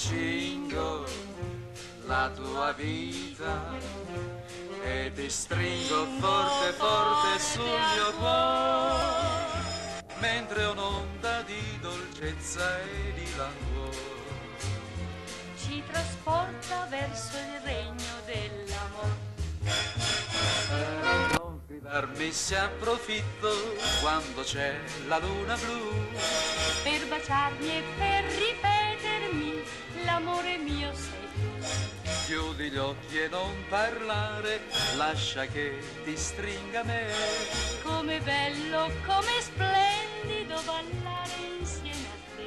cingo la tua vita e ti stringo forte forte sul mio cuore, mentre un'onda di dolcezza e di languore ci trasporta verso il regno dell'amore. Non fidarmi se approfitto quando c'è la luna blu, Per baciarmi e per ripetermi l'amore mio sei tu. chiudi gli occhi e non parlare, lascia che ti stringa me. Come bello, come splendido ballare insieme a te.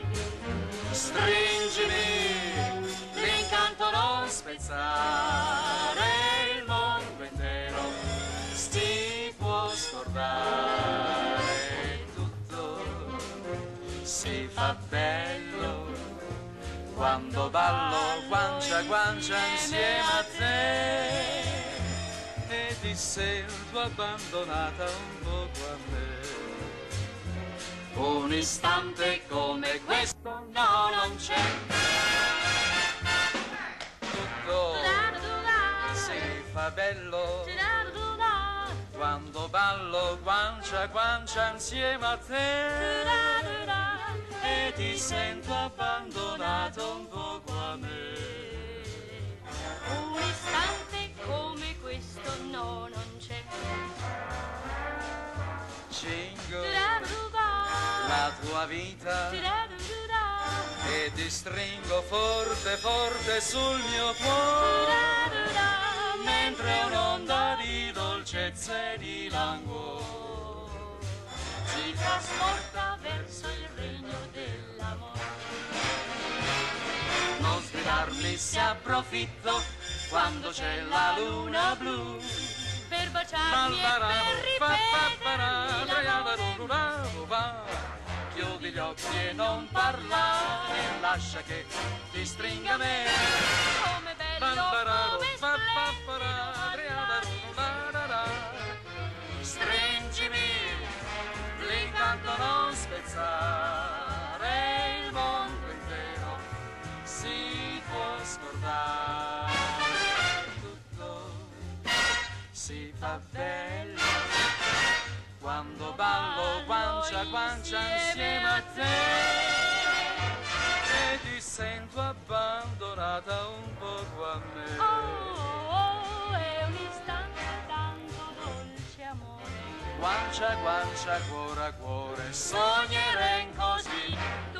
Stringimi, l'incanto non spezzare, il mondo intero si può scordare, tutto si fa bello quando ballo guancia a guancia insieme a te e ti sento abbandonata un poco a me. Un istante come questo no, non c'è. Tutto si fa bello quando ballo guancia a guancia insieme a te e ti sento abbandonato un poco a me. Un istante come questo no, non c'è. Cingo la tua vita e ti stringo forte forte sul mio cuore, mentre un'onda di dolcezza e di languore Ci trasporta verso il regno dell'amore. non sfidarmi se approfitto quando c'è la luna blu. Per baciarmi e per ripetermi l'amore. Chiudi gli occhi e non parlare, lascia che ti stringa me. Come bello, come splendido Stringimi, l'incanto non spezzare, il mondo intero si può scordare, tutto si fa bello quando ballo guancia a guancia insieme a te e ti sento abbandonata un poco a me. Oh, è un istante tanto dolce amore. Guancia a guancia, cuore a cuore, sogneremo così.